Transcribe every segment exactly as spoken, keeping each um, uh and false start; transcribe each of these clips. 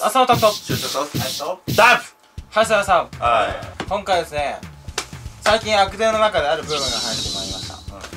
。浅野拓人。 シュートと、はいと、 ダブ。はい、ささん。 は今回ですね、最近悪電の中であるブームが入ってまいりました。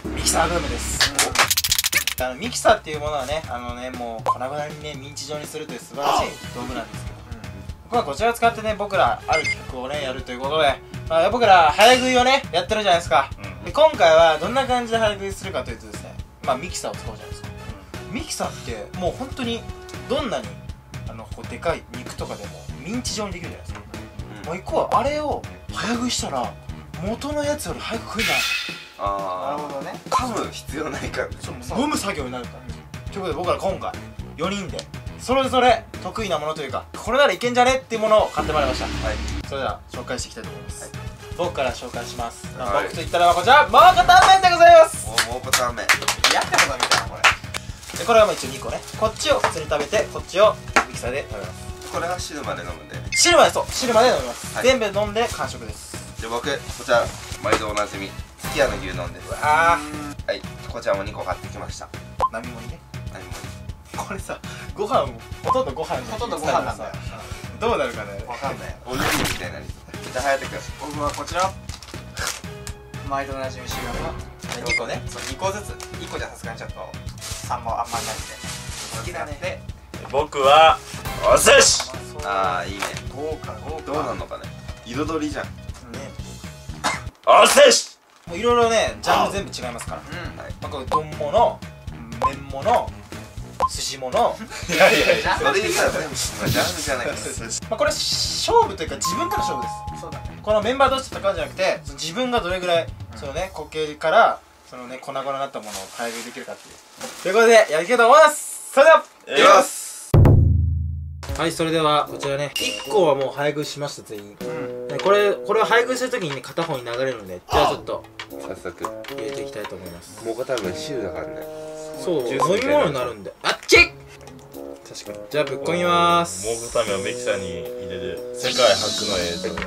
ミキサーブームです。あのミキサーっていうものはね、あのね、もう粉々にね、ミンチ状にするという素晴らしい道具なんですけど、僕はこちらを使ってね、僕らある企画をね、やるということで、まあ、僕ら早食いをね、やってるじゃないですか。で今回はどんな感じで早食いするかというとですね、まあミキサーを使うじゃないですか。ミキサーってもう本当にどんなにあのこうでかい肉とかでもミンチ状にできるじゃないですか。もう一個はあれを早食いしたら元のやつより早く食いない。 ああ、なるほどね。噛む必要ないから、 そう飲む作業になるから。ということで僕ら今回よにんでそれぞれ得意なものというか、これならいけんじゃねっていうものを買ってまいりました。はい、それでは紹介していきたいと思います。はい、僕から紹介します。はい、僕と言ったらこちら蒙古タンメンでございます。 お、蒙古タンメンやったことみたいな。これでこれはもう一応にこね、こっちを普通に食べてこっちをミキサーで食べます。 これは汁まで飲むんで、 汁まで、そう汁まで飲みます。はい、全部飲んで完食です。 で僕こちら毎度おなじみすき家の牛丼です。 ああ、はい、こちらもにこ買ってきました。 並盛りね。 並盛りこれさ、ご飯もほとんどご飯ほとんどご飯なんだよ。 どうなるかね、 わかんない。 おにぎりみたいなり。じゃあ颯君、 僕はこちら毎度おなじみシュガーのにこね。 そうにこずつ。いっこじゃさすがにちょっとさんもあんまりないんで好きだね。 で僕はお寿司。 ああいいね。 豪華豪華。 どうなのかね、彩りじゃん。 ね、 お寿司。 もういろいろねジャンル全部違いますから。 うん。 はい、 まあこれ丼物、麺物、寿司物。 いやいやいや、それ言ったら全部ジャンルじゃないから。 まあこれ勝負というか自分との勝負です。 そうだね。 このメンバー同士と戦うんじゃなくて、その自分がどれぐらいそのね固形からそのね粉々になったものを早食いできるかっていう。ということでやりたいと思います。それでは。 いきます。 はい、それではこちらね、いっこはもう早食いしました全員。 うん。 でこれこれを早食いするときにね片方に流れるので、じゃあちょっと早速入れていきたいと思います。 蒙古タンメン汁だからね。 そう、 ジュースみたいな飲み物になるんで。あっちっ。確かに。じゃあぶっこみまーす。 蒙古タンメンをミキサーに入れる世界初の映像。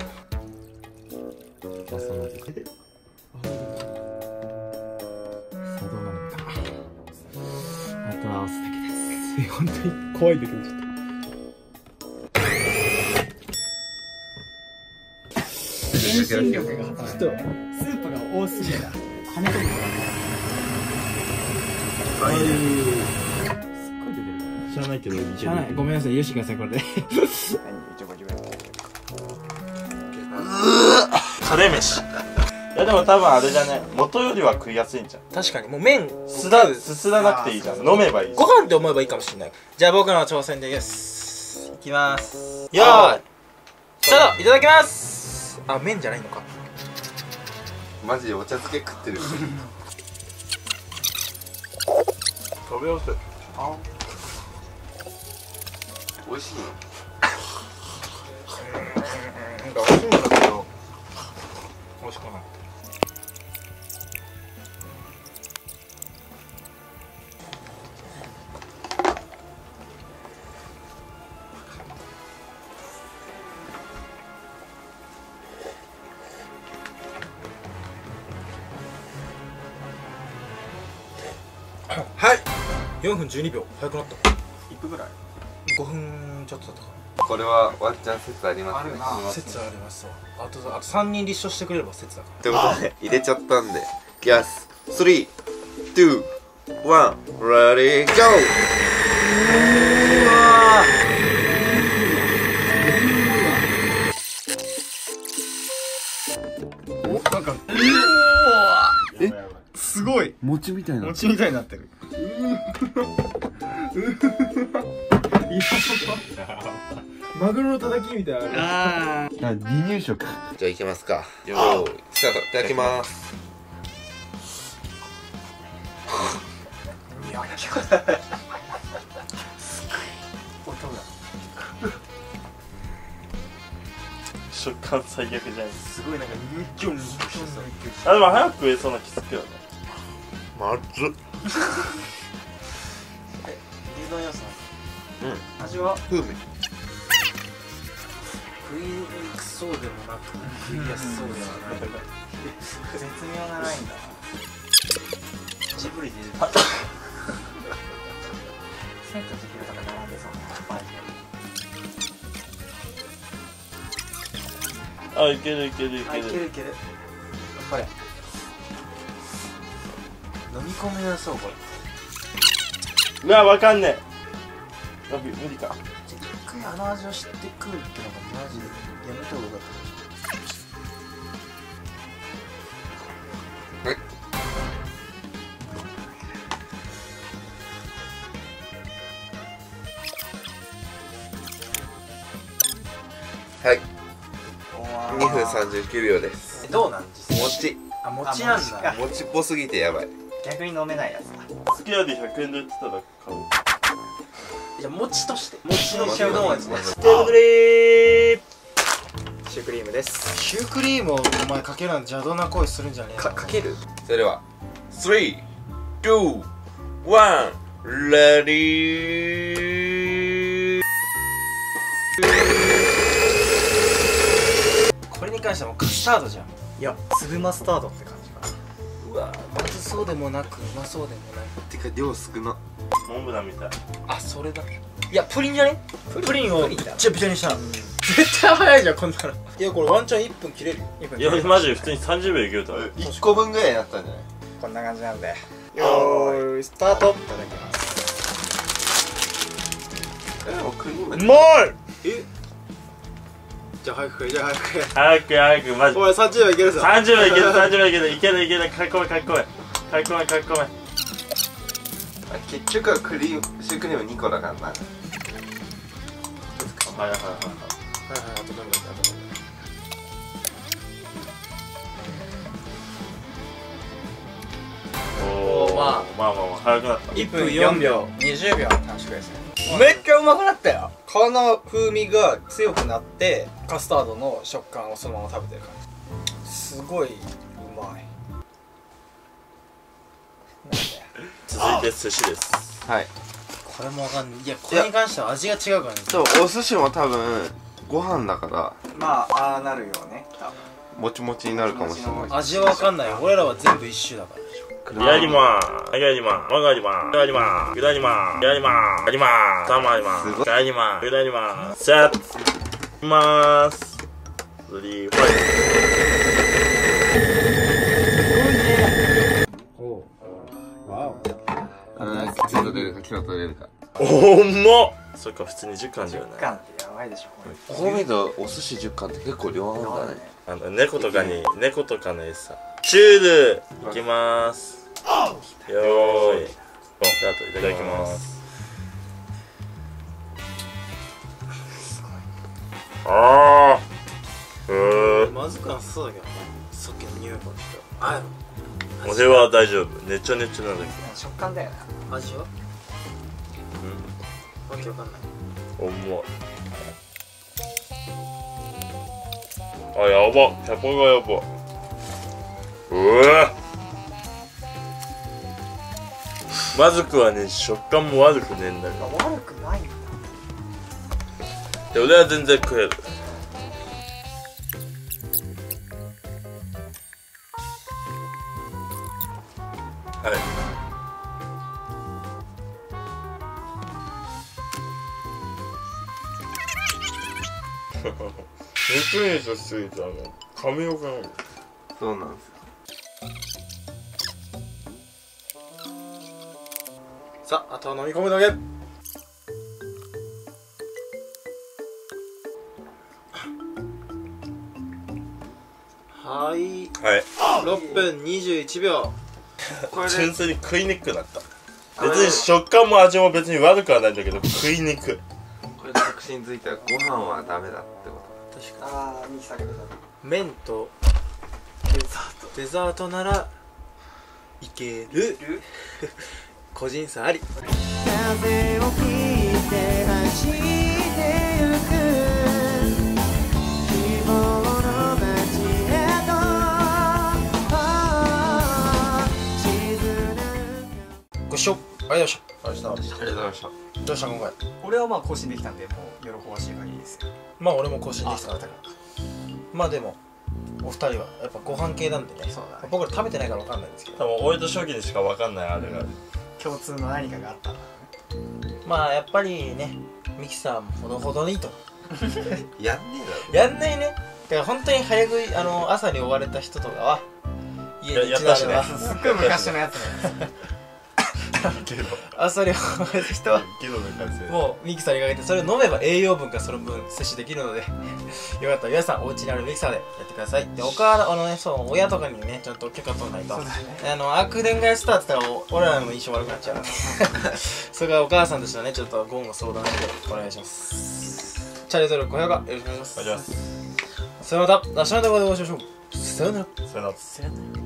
さあどうなるか。あとは合わせだけです。本当に怖いんだけどちょっと。 遠心力が働く。 ちょっとスープが多すぎた。跳ね込むから。 はい。すっごい出てる。 知らないけどいける。 はい、ごめんなさい、許してくださいこれで。 カレー飯。いやでも多分あれじゃね、元よりは食いやすいんじゃん。 確かにもう麺すだすすらなくていいじゃん。飲めばいい。 ご飯って思えばいいかもしれない。じゃあ僕の挑戦でいきます。いきます。よーいスタート。いただきます。あ、麺じゃないのか。 マジでお茶漬け食ってる。 食べやすい。 あ、美味しいの。 なんか美味しいんだけど美味しくない。はい、よんぷんじゅうにびょう早くなった。 いっぷんぐらい。 ごふんちょっとだったかこれはワンチャン説ありますね。 あるな。 な。説ありますわ。あとあとさんにん立証してくれれば説だかということで入れちゃったんで、いきます。スリー、ツー、ワン、レディーゴら。お、なんかえ、すごい。 餅みたいな。 餅みたいになってる。 マグロのたたきみたいな。 ああ。 離乳食。じゃあいきますか。よーいスタート。いただきます。 食感最悪じゃない。 すごいなんかニッキョンニッキョンあ、でも早く食えそうな気するけどね。まずっ。 え、牛丼屋さん。 うん。 味は風味。 食いにくそうでもなく食いやすそうではない。 絶妙なラインだな。ジブリでセントジブリとか並んでそうなバージョン。 あ、いけるいけるいあける。 いけるいける。これ飲み込めなそうこれ。 うわ、わかんねえ。やべ、無理か。 一回あの味を知ってくるってのがマジでやめた方がよかった。 はいおーにふんさんじゅうきゅうびょうです。 えどうなん実際。 餅あ餅なんだ。 餅っぽすぎてやばい。 逆に飲めないやつだ。 好きやでひゃくえんで売ってたら買う。 じゃあ餅として餅のシュードー味ね。 テーブルリーシュークリームです。 シュークリームをお前かけるなんて邪道な行為するんじゃねえの。 かかける？ それではスリー、ツー、ワン、レディー。 これに関してはもうカスタードじゃん。 いや、粒マスタードって感じかな。 うわまずそうでもなくうまそうでもない。 てか量少な。 モンブランみたい。 あそれだ。いやプリンじゃね。プリンをプリンだびっちゃびちゃにしたら絶対早いじゃんこんなの。いやこれワンチャンいっぷん切れるよ。 いや、マジで普通にさんじゅうびょういけると思う。 いっこぶんぐらいになったんじゃない？ こんな感じなんで。よーい、スタート。いただきます。 えでもクリームうまい。 えじゃあ早く食えじゃあ早く食え。 早く早く、マジ。 お前さんじゅうびょういけるぞ。 さんじゅうびょういける、さんじゅうびょういける、いけるいける、かっこめかっこめ。かっこめかっこめ。 結局はクリームシュークリームにこだからな。 はいはいはいはい。 はいはいあとどんどんあとどんどん。 おー、 まあまあまあまあ早くなった。 いっぷんよんびょう、にじゅうびょう短縮ですね。めっちゃうまくなったよ。皮の風味が強くなってカスタードの食感をそのまま食べてる感じ。すごいうまい。なんだよ。 続いて寿司です。 はい。 これもわかんない。いやこれに関しては味が違うからね。 そうお寿司も多分ご飯だからまあ、ああなるよね。多分。 もちもちになるかもしれない。 味はわかんないよ。俺らは全部一種だから。 やりまーす。やりまーす。わがりまーす。やりまーす。やりまーす。やりまーす。やりまーす。さんまいりまーす。やりまーす。やりまーす。セット。いきまーす。スリー、ファイおお。わお。 あー、きちんと出るか、キロと出るか。 おーっまっ。そっか、普通にじゅっかんだよね。 缶ってやばいでしょこれ。 こう見るとお寿司じゅっかんって結構量あるんだね。 あの、猫とかに、猫とかの餌。チュールいきまーす。よーい。ボン。じゃあ、あといただきます。あー。うー。 まずくなさそうだけどね。さっきの匂いからしてあ俺は大丈夫。ねちゃねちゃなんだけ食感だよな。 味はわけわかんない。 ど。重い。あ、やば。キャパがやば。うわ。まずくはね、食感も悪くねえんだけど。 悪くないんだ。 で、俺は全然食える。はい。肉にとしすぎてあの噛みようがない。 そうなんですよ。 さああとは飲み込むだけ。はいはい。 ろっぷんにじゅういちびょう。 これで純粋に食いにくくなった。別に食感も味も別に悪くはないんだけど食いにくい。 これで確信づいたらご飯はダメだってこ確かああ、ミキサーが出た。 に麺とデザートデザートならいける個人差あり。 風を切って走ってゆく希望の街へと静なご視聴ありがとうございました。 と。ありがとうございました。 どうした今回。 俺はまあ更新できたんで、もう喜ばしい限りですよ。 まあ俺も更新できたあからまあでもお二人はやっぱご飯系なんでね。 そうだね。 僕ら食べてないから分かんないんですけど、 多分俺と初期にしか分かんないあれがある。 共通の何かがあったら。 まあやっぱりねミキサーもほどほどにとやんねえだろ。 やんないね。 から本当に早食いあの朝に追われた人とかは家にや一度あればやったしねすっごい昔のやつね。 けど朝に追われた人はけどの完成もうミキサーにかけてそれを飲めば栄養分がその分摂取できるのでよかったら皆さんお家にあるミキサーでやってください。でお母あのねそう親とかにねちゃんと許可取んないと、 そうだね。 あの悪電がやってたって言ったらお俺らの印象悪くなっちゃうそれからお母さんとしてはねちょっとゴンを相談してお願いします。チャレンジ登録高評価よろしくお願いします。 お願いします。 それではまた明日の動画でお会いしましょう。さようなら。 さよなら。